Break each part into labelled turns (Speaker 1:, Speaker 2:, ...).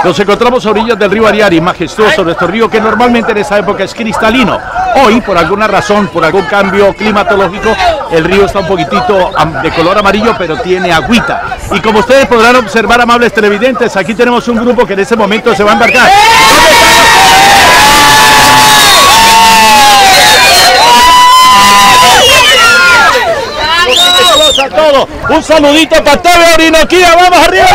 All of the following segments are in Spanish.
Speaker 1: Nos encontramos a orillas del río Ariari, majestuoso nuestro río que normalmente en esa época es cristalino. Hoy, por alguna razón, por algún cambio climatológico, el río está un poquitito de color amarillo, pero tiene agüita. Y como ustedes podrán observar, amables televidentes, aquí tenemos un grupo que en ese momento se va a embarcar. A todo. Un saludito para TV Orinoquía, vamos arriba.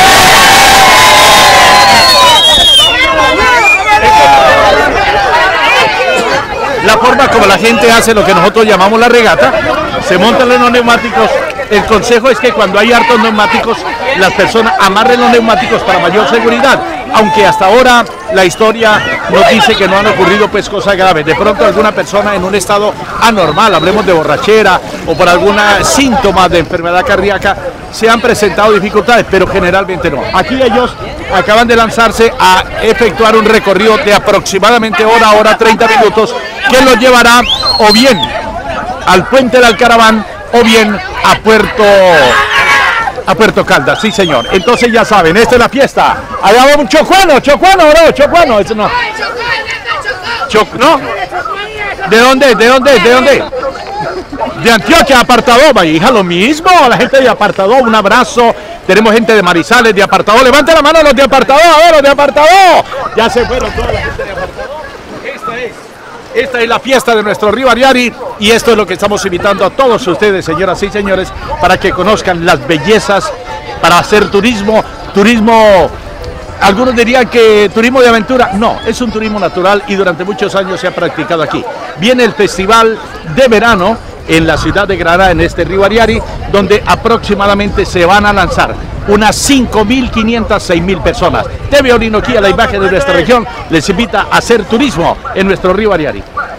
Speaker 1: La forma como la gente hace lo que nosotros llamamos la regata, se montan en los neumáticos. El consejo es que cuando hay hartos neumáticos, las personas amarren los neumáticos para mayor seguridad, aunque hasta ahora la historia nos dice que no han ocurrido pues cosas graves. De pronto alguna persona en un estado anormal, hablemos de borrachera o por alguna síntoma de enfermedad cardíaca, se han presentado dificultades, pero generalmente no. Aquí ellos acaban de lanzarse a efectuar un recorrido de aproximadamente hora 30 minutos, que los llevará o bien al puente del Alcaraván o bien a Puerto Caldas, sí señor. Entonces ya saben, esta es la fiesta. Allá va un chocuano, eso no. ¿No? ¿De dónde? De Antioquia, Apartadó, va, hija, lo mismo. La gente de Apartadó, un abrazo. Tenemos gente de Marizales, de Apartadó. Levante la mano los de Apartadó, a ver, los de Apartadó. Ya se fueron toda la gente de Apartadó. Esta es la fiesta de nuestro río Ariari y esto es lo que estamos invitando a todos ustedes, señoras y señores, para que conozcan las bellezas, para hacer turismo, algunos dirían que turismo de aventura, no, es un turismo natural y durante muchos años se ha practicado aquí. Viene el festival de verano en la ciudad de Granada, en este río Ariari, donde aproximadamente se van a lanzar unas 5.500, 6.000 personas. TV Orinoquía, la imagen de nuestra región, les invita a hacer turismo en nuestro río Ariari.